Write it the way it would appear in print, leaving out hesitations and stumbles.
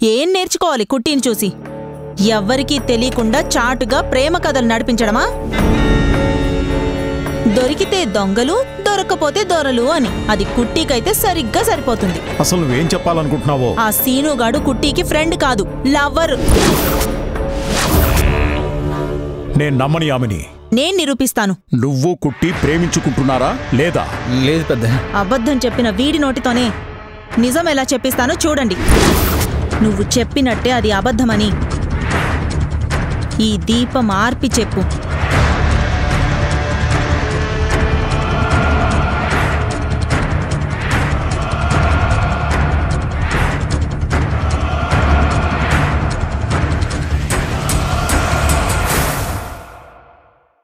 ఏం నేర్చుకోవాలి కుట్టిని చూసి? ఎవ్వరికీ తెలియకుండా చాటుగా ప్రేమ కథలు నడిపించడమా? దొరికితే దొంగలు, దొరక్కపోతే దొరలు అని. అది కుట్టికైతే సరిగ్గా సరిపోతుంది. అసలు నువ్వేం చెప్పాలనుకుంటున్నావో? ఆ సీనుగాడు కుట్టికి ఫ్రెండ్ కాదు, లవ్వర్. నేను నమ్మని యామిని. నేను నిరూపిస్తాను. నువ్వు కుట్టి ప్రేమించుకుంటున్నారా లేదా? లేదు పెద్ద. అబద్ధం చెప్పిన వీడి నోటితోనే నిజం ఎలా చెప్పిస్తానో చూడండి. నువ్వు చెప్పినట్టే అది అబద్ధమని ఈ దీపం ఆర్పి చెప్పు.